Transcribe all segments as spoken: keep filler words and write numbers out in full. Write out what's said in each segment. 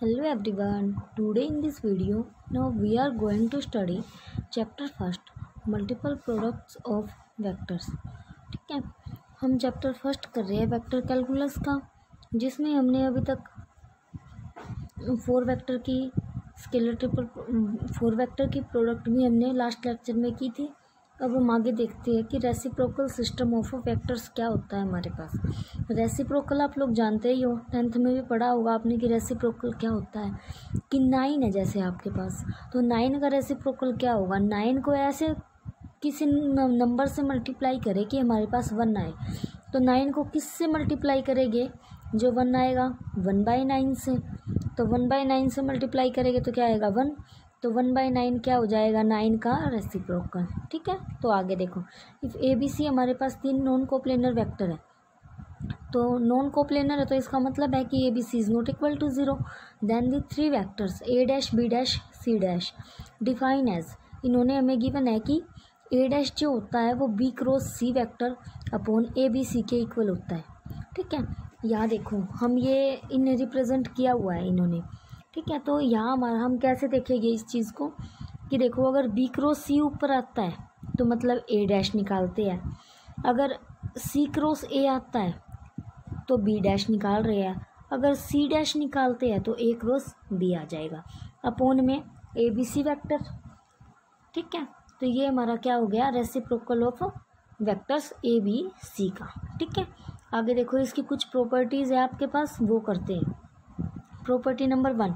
Hello everyone, today in this video, now we are going to study chapter first, multiple products of vectors. ठीक है, हम chapter first कर रहे हैं vector calculus का, जिसमें हमने अभी तक फोर वेक्टर की स्केलर ट्रिपल फोर वेक्टर की प्रोडक्ट भी हमने लास्ट लेक्चर में की थी। अब हम आगे देखते हैं कि रेसिप्रोकल सिस्टम ऑफ वेक्टर्स क्या होता है हमारे पास। रेसिप्रोकल आप लोग जानते ही हो, टेंथ में भी पढ़ा होगा आपने कि रेसिप्रोकल क्या होता है। कि नाइन है जैसे आपके पास, तो नाइन का रेसिप्रोकल क्या होगा। नाइन को ऐसे किसी नंबर से मल्टीप्लाई करे कि हमारे पास वन आए, तो नाइन को किस से मल्टीप्लाई करेंगे, जो वन आएगा वन बाई नाइन से। तो वन बाई नाइन से मल्टीप्लाई करेंगे तो क्या आएगा वन, तो वन बाई नाइन क्या हो जाएगा, नाइन का रेसिप्रोकल। ठीक है, तो आगे देखो, इफ़ ए बी सी हमारे पास तीन नॉन कोप्लेनर वेक्टर है, तो नॉन कोप्लेनर है तो इसका मतलब है कि A B C is not equal to zero. Then the three vectors A dash B dash C dash define as, इन्होंने हमें गिवन है कि ए डैश जो होता है वो B cross C vector upon A B C के इक्वल होता है। ठीक है, यहाँ देखो हम ये इन्हें रिप्रेजेंट किया हुआ है इन्होंने। ठीक है, तो यहाँ हमारा हम कैसे देखेंगे इस चीज़ को कि देखो, अगर बी क्रॉस सी ऊपर आता है तो मतलब ए डैश निकालते हैं, अगर सी क्रॉस ए आता है तो बी डैश निकाल रहे हैं, अगर सी डैश निकालते हैं तो ए क्रॉस बी आ जाएगा अपोन में ए बी सी वैक्टर। ठीक है, तो ये हमारा क्या हो गया, reciprocal of vectors A B C का। ठीक है, आगे देखो इसकी कुछ प्रॉपर्टीज़ है आपके पास, वो करते हैं। Property number one,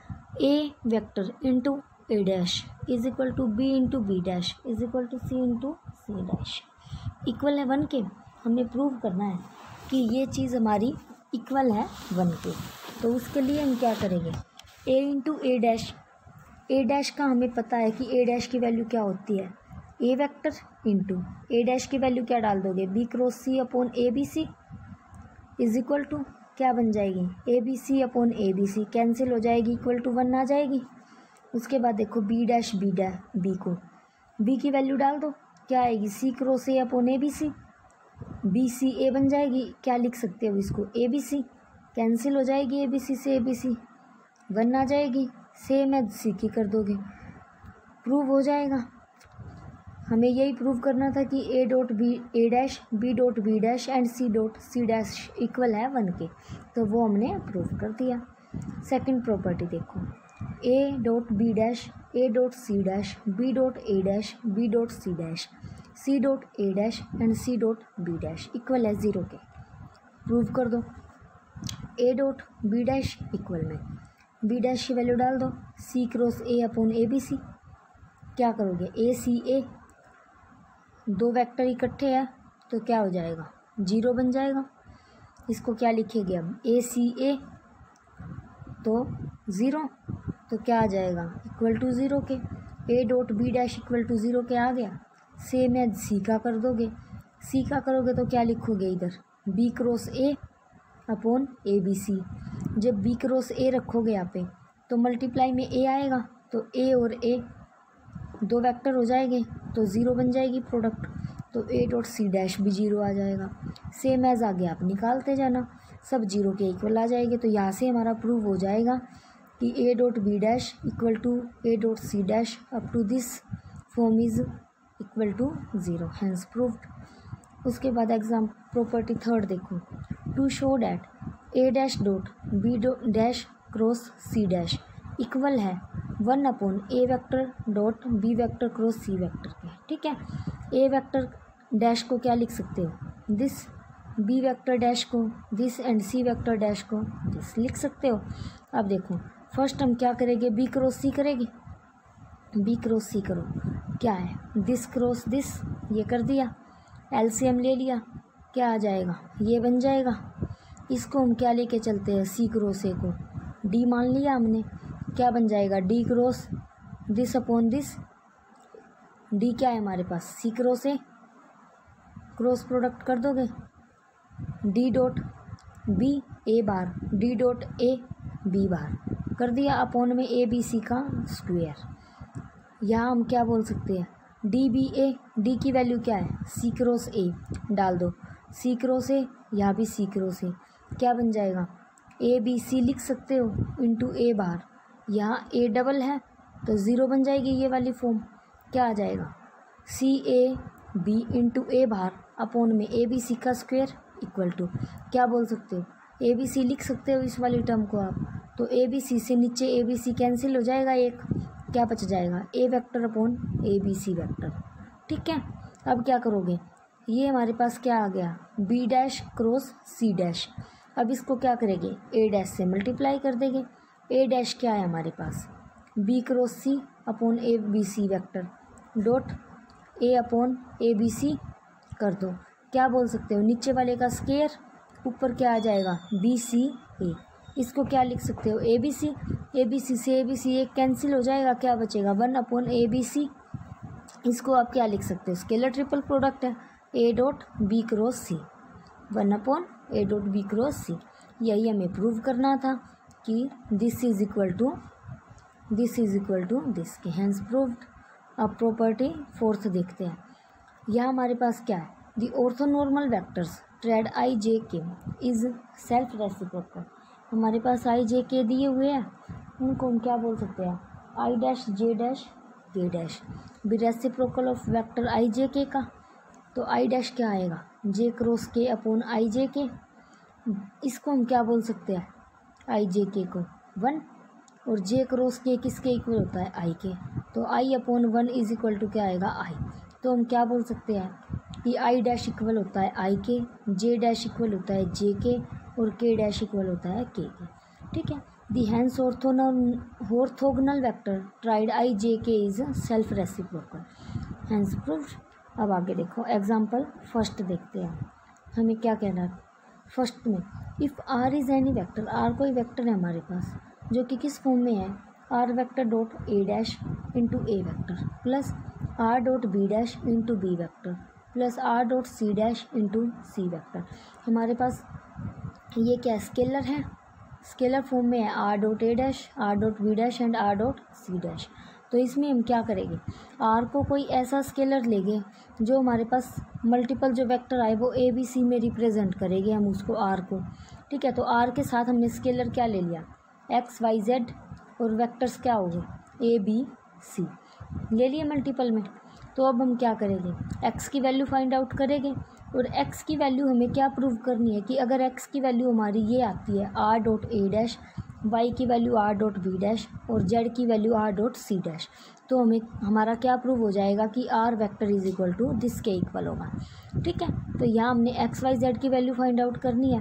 A vector into A dash is equal to B into B dash is equal to C into C dash equal है वन के। हमें प्रूव करना है कि ये चीज़ हमारी इक्वल है वन के, तो उसके लिए हम क्या करेंगे, A into A dash, A dash का हमें पता है कि ए डैश की वैल्यू क्या होती है, A vector into A dash की वैल्यू क्या डाल दोगे, B cross C upon A B C is equal to क्या बन जाएगी, A B C upon A B C cancel हो जाएगी, इक्वल टू वन आ जाएगी। उसके बाद देखो B dash B dash B को बी की वैल्यू डाल दो, क्या आएगी, C cross A upon A B C, B C A बन जाएगी, क्या लिख सकते हो इसको, ए बी सी कैंसिल हो जाएगी, ए बी सी से ए बी सी वन आ जाएगी, सेम है सी की कर दोगे, प्रूव हो जाएगा। हमें यही प्रूव करना था कि A dot B A dash B dot B dash and C dot C dash equal है वन के, तो वो हमने प्रूव कर दिया। सेकंड प्रॉपर्टी देखो, A dot B dash A dot C dash B dot A dash B dot C dash C dot A dash and C dot B dash equal है zero के, prove कर दो। A dot B dash equal में B dash की value डाल दो, C cross A upon A B C, क्या करोगे, ए सी ए, दो वेक्टर इकट्ठे हैं तो क्या हो जाएगा, जीरो बन जाएगा। इसको क्या लिखेंगे अब, ए सी ए तो ज़ीरो, तो क्या आ जाएगा, इक्वल टू ज़ीरो के, A dot B dash equal to zero के आ गया। सेम है सी का कर दोगे, सी का करोगे तो क्या लिखोगे इधर, B cross A upon A B C. जब बी क्रॉस ए रखोगे यहाँ पे तो मल्टीप्लाई में ए आएगा, तो ए और ए दो वेक्टर हो जाएंगे तो ज़ीरो बन जाएगी प्रोडक्ट, तो ए डॉट सी डैश भी जीरो आ जाएगा। सेम एज आगे आप निकालते जाना, सब जीरो के इक्वल आ जाएंगे, तो यहाँ से हमारा प्रूव हो जाएगा कि A dot B dash equal to A dot C dash up to this form is equal to zero, hence proved. उसके बाद एग्जाम प्रॉपर्टी थर्ड देखो, to show that A dash dot B dot dash cross C dash equal है one upon A vector dot B vector cross C vector के। ठीक है, A vector dash को क्या लिख सकते हो, दिस, बी वेक्टर डैश को this and C vector dash को दिस लिख सकते हो। अब देखो फर्स्ट हम क्या करेंगे, बी क्रॉस सी करेंगे, बी क्रॉस सी करो, क्या है, दिस क्रॉस दिस, ये कर दिया, एलसीएम ले लिया, क्या आ जाएगा, ये बन जाएगा। इसको हम क्या लेके चलते हैं, सी क्रॉस ए को डी मान लिया हमने, क्या बन जाएगा, D cross this upon this, D क्या है हमारे पास, C cross A, cross product कर दोगे, D dot B A bar D dot A B bar कर दिया, अपॉन में ए बी सी का स्क्वायर। यहाँ हम क्या बोल सकते हैं, डी बी ए, डी की वैल्यू क्या है, सी क्रॉस ए डाल दो, सी क्रॉस ए, यहाँ भी सी क्रॉस ए, क्या बन जाएगा, ए बी सी लिख सकते हो इंटू ए बार, यहाँ ए डबल है तो ज़ीरो बन जाएगी ये वाली फॉर्म, क्या आ जाएगा C A B into A bar upon में ए बी सी का स्क्वायर इक्वल टू क्या बोल सकते हो ए बी सी लिख सकते हो इस वाली टर्म को आप, तो ए बी सी से नीचे ए बी सी कैंसिल हो जाएगा, एक क्या बच जाएगा A vector upon A B C vector. ठीक है, अब क्या करोगे, ये हमारे पास क्या आ गया B dash cross C dash, अब इसको क्या करेंगे ए डैश से मल्टीप्लाई कर देंगे, ए डैश क्या है हमारे पास B cross C upon A B C vector dot A upon A B C कर दो, क्या बोल सकते हो नीचे वाले का स्क्वायर ऊपर क्या आ जाएगा बी सी ए, इसको क्या लिख सकते हो ए बी सी, ए बी सी से ए बी सी एक कैंसिल हो जाएगा, क्या बचेगा one upon A B C, इसको आप क्या लिख सकते हो स्केलर ट्रिपल प्रोडक्ट है A dot B cross C, one upon A dot B cross C. यही हमें प्रूव करना था कि this is equal to this is equal to this के, हैंस प्रूव्ड। अब प्रॉपर्टी फोर्थ देखते हैं, यह हमारे पास क्या है the orthonormal vectors triad I J K is self reciprocal, हमारे पास आई जे के दिए हुए हैं, उनको हम क्या बोल सकते हैं I dash J dash K dash, be reciprocal of vector I J K का, तो आई डैश क्या आएगा जे क्रॉस के अपॉन आई जे के, इसको हम क्या बोल सकते हैं आई जे के को वन, और जे क्रॉस के किसके इक्वल होता है आई के, तो I upon one is equal to क्या आएगा आई, तो हम क्या बोल सकते हैं कि आई डैश इक्वल होता है आई के, जे डैश इक्वल होता है जे के, और के डैश इक्वल होता है के के। ठीक है, the hence orthonal orthogonal vector triad I J K is self reciprocal, hence proved. अब आगे देखो एग्जाम्पल फर्स्ट देखते हैं, हमें क्या कहना है फर्स्ट में, if R is any vector, R कोई वेक्टर है हमारे पास जो कि किस फॉर्म में है R vector dot A dash into A vector plus R dot B dash into B vector plus R dot C dash into C vector, हमारे पास ये क्या स्केलर है, स्केलर फॉर्म में है R dot A dash R dot B dash and R dot C dash. तो इसमें हम क्या करेंगे आर को कोई ऐसा स्केलर लेंगे जो हमारे पास मल्टीपल जो वेक्टर आए वो ए बी सी में रिप्रेजेंट करेंगे हम उसको आर को। ठीक है, तो आर के साथ हमने स्केलर क्या ले लिया एक्स वाई जेड, और वेक्टर्स क्या हो गए ए बी सी ले लिए मल्टीपल में। तो अब हम क्या करेंगे एक्स की वैल्यू फाइंड आउट करेंगे, और एक्स की वैल्यू हमें क्या प्रूव करनी है कि अगर एक्स की वैल्यू हमारी ये आती है R dot A dash, Y की value R dot B dash और जेड की value R dot C dash, तो हमें हमारा क्या प्रूव हो जाएगा कि R vector is equal to this के इक्वल होगा। ठीक है, तो यहाँ हमने एक्स वाई जेड की वैल्यू फाइंड आउट करनी है।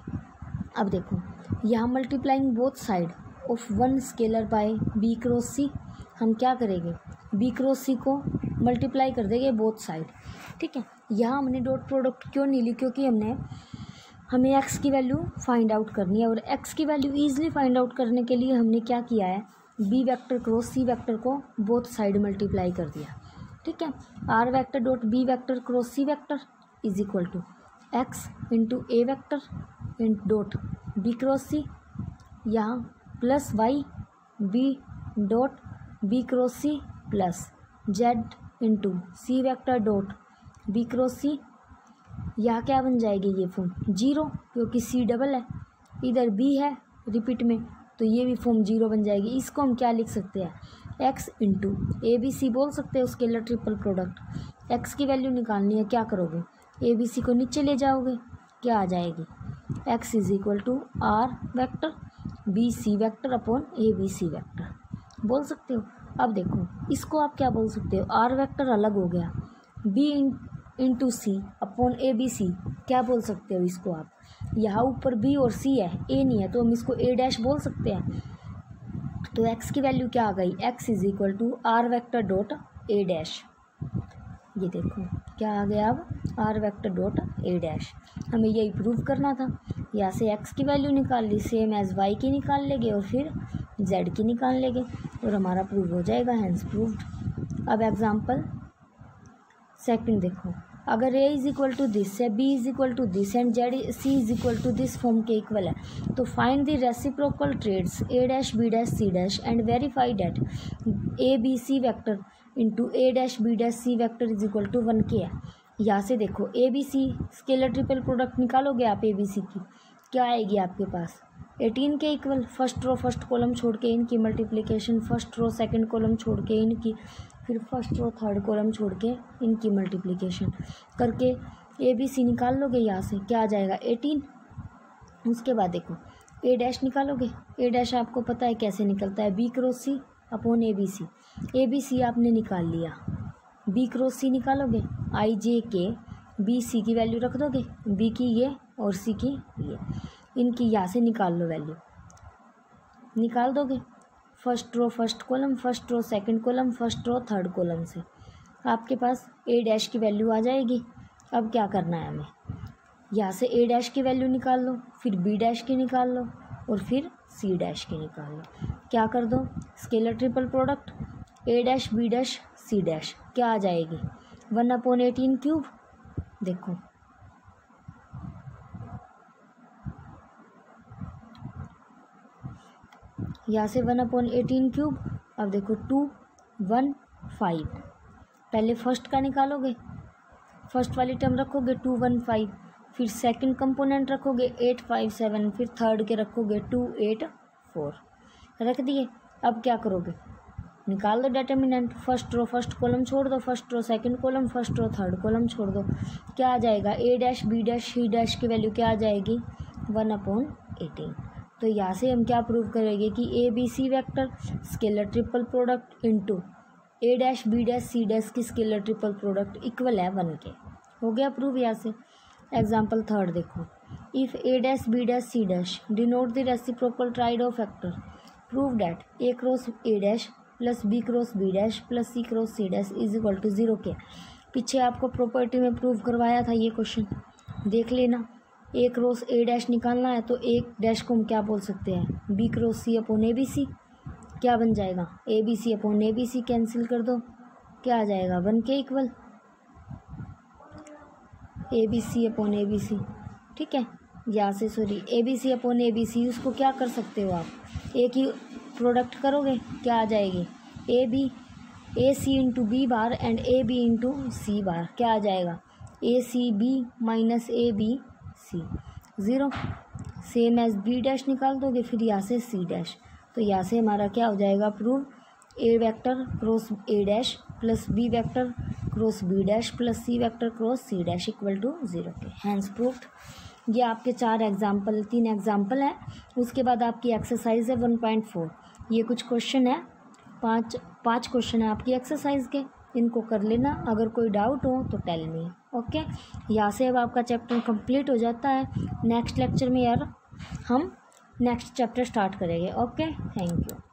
अब देखो यहाँ multiplying both side of one scalar by B cross C, हम क्या करेंगे बी क्रॉस सी को मल्टीप्लाई कर देंगे बोथ साइड। ठीक है, यहाँ हमने डॉट प्रोडक्ट क्यों नहीं ली, क्योंकि हमने हमें एक्स की वैल्यू फाइंड आउट करनी है, और एक्स की वैल्यू ईजिली फाइंड आउट करने के लिए हमने क्या किया है B vector cross C vector को बोथ साइड मल्टीप्लाई कर दिया। ठीक है, R vector dot B vector cross C vector is equal to X into A vector in dot B cross C, यहाँ plus Y B dot B cross C plus Z into C vector dot B cross C, यहाँ क्या बन जाएगी ये form zero, क्योंकि C double है इधर B है रिपीट में, तो ये भी फॉर्म जीरो बन जाएगी। इसको हम क्या लिख सकते हैं X into A B C बोल सकते हैं स्केलर ट्रिपल प्रोडक्ट। एक्स की वैल्यू निकालनी है, क्या करोगे ए बी सी को नीचे ले जाओगे, क्या आ जाएगी X is equal to R vector B C vector upon A B C vector बोल सकते हो। अब देखो इसको आप क्या बोल सकते हो आर वैक्टर अलग हो गया, B into C upon A B C क्या बोल सकते हो इसको आप, यहाँ ऊपर बी और सी है ए नहीं है तो हम इसको ए डैश बोल सकते हैं। तो एक्स की वैल्यू क्या आ गई X is equal to R vector dot A dash, ये देखो क्या आ गया अब R vector dot A dash, हमें यही प्रूव करना था। यहाँ से एक्स की वैल्यू निकाल ली सेम एज वाई की निकाल लेंगे और फिर जेड की निकाल लेंगे और हमारा प्रूव हो जाएगा, हैंस प्रूव्ड। अब एग्जांपल सेकंड देखो, अगर A is equal to this है, B is equal to this and Z C is equal to this form के इक्वल है तो find the reciprocal triads A dash B dash C dash and verify that A B C vector into A dash B dash C vector is equal to one के है। यहाँ से देखो A B C scalar triple product निकालोगे आप A B C की, क्या आएगी आपके पास एटीन के equal first row first column छोड़ के इनकी multiplication, first row second column छोड़ के इनकी, फिर फर्स्ट रो थर्ड कॉलम छोड़ के इनकी मल्टीप्लिकेशन करके ए बी सी निकाल लोगे। यहाँ से क्या आ जाएगा एटीन। उसके बाद देखो ए डैश निकालोगे। ए डैश आपको पता है कैसे निकलता है, B cross C upon A B C. A B C आपने निकाल लिया, बी क्रॉस सी निकालोगे, आई जे के बी सी की वैल्यू रख दोगे, बी की ये और सी की ये, इनकी यहाँ से निकाल लो वैल्यू, निकाल दोगे first row first column, first row second column, first row third column से आपके पास ए डैश की वैल्यू आ जाएगी। अब क्या करना है हमें, यहाँ से ए डैश की वैल्यू निकाल लो, फिर बी डैश की निकाल लो और फिर सी डैश की निकाल लो। क्या कर दो, scalar triple product, A dash B dash C dash क्या आ जाएगी, वन अपॉन एटीन क्यूब। देखो यहाँ से वन अपॉन एटीन क्यूब। अब देखो टू वन फाइव, पहले फर्स्ट का निकालोगे, फर्स्ट वाली टर्म रखोगे टू वन फाइव, फिर सेकंड कंपोनेंट रखोगे एट फाइव सेवन, फिर थर्ड के रखोगे टू एट फोर, रख दिए। अब क्या करोगे, निकाल दो determinant, first row first column छोड़ दो, first row second column, first row third column छोड़ दो। क्या आ जाएगा, A dash B dash C dash की वैल्यू क्या आ जाएगी, वन अपॉन एटीन। तो यहाँ से हम क्या प्रूव करेंगे कि A B C vector scalar triple product into A dash B dash C dash की स्केलर ट्रिपल प्रोडक्ट इक्वल है वन के। हो गया प्रूव। यहाँ से एग्जाम्पल थर्ड देखो, if A dash B dash C dash denote the reciprocal triad of vector, prove that A cross A dash plus B cross B dash plus C cross C dash is equal to zero के। पीछे आपको property में prove करवाया था ये question, देख लेना। ए cross A dash निकालना है तो एक डैश को हम क्या बोल सकते हैं, B cross C upon A B C. क्या बन जाएगा, A B C upon A B C cancel कर दो, क्या आ जाएगा वन के equal A B C upon A B C. ठीक है, यहाँ से sorry A B C upon A B C, उसको क्या कर सकते हो आप, एक ही प्रोडक्ट करोगे, क्या आ जाएगी A B A C into B bar and A B into C bar, क्या आ जाएगा A C B minus A B C, zero. Same as B dash निकाल दोगे, फिर यहाँ से सी डैश। तो यहाँ से हमारा क्या हो जाएगा prove, A vector cross A dash plus B vector cross B dash plus C vector cross C dash equal to zero के। Hence proved. ये आपके चार एग्जाम्पल तीन एग्जाम्पल है। उसके बाद आपकी एक्सरसाइज है वन पॉइंट फोर। ये कुछ क्वेश्चन है, पाँच पाँच क्वेश्चन है आपकी एक्सरसाइज के, इनको कर लेना। अगर कोई डाउट हो तो टेल मी। ओके, यहाँ से अब आपका चैप्टर कंप्लीट हो जाता है। नेक्स्ट लेक्चर में यार हम नेक्स्ट चैप्टर स्टार्ट करेंगे। Okay, thank you.